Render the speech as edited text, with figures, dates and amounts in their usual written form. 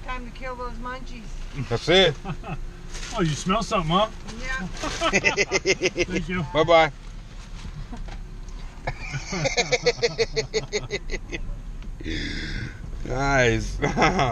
time to kill those munchies. That's it. Oh, you smell something, huh? Yeah. Thank you. Bye-bye. Nice.